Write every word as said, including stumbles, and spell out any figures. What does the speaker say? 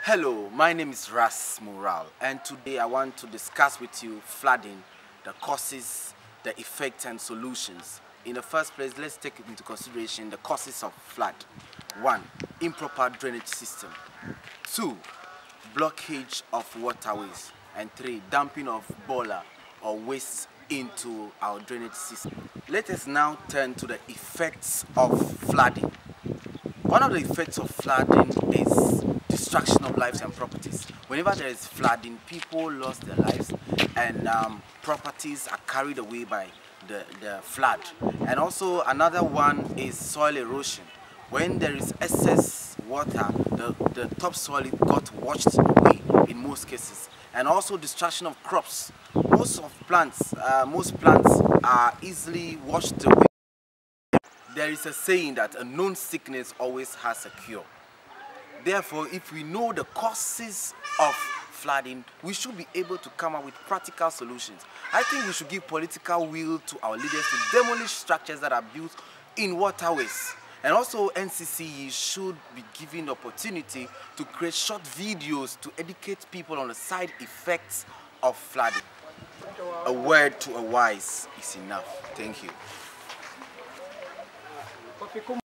Hello, my name is Ras Moral, and today I want to discuss with you flooding, the causes, the effects and solutions. In the first place, let's take into consideration the causes of flood. One, improper drainage system. Two, blockage of waterways. And three, dumping of boiler or waste into our drainage system. Let us now turn to the effects of flooding. One of the effects of flooding is destruction of lives and properties. Whenever there is flooding, people lost their lives and um, properties are carried away by the, the flood. And also another one is soil erosion. When there is excess water, the, the topsoil got washed away in most cases. And also destruction of crops. Most of plants, uh, most plants are easily washed away. There is a saying that a known sickness always has a cure. Therefore, if we know the causes of flooding, we should be able to come up with practical solutions. I think we should give political will to our leaders to demolish structures that are built in waterways. And also N C C E should be given the opportunity to create short videos to educate people on the side effects of flooding. A word to a wise is enough. Thank you.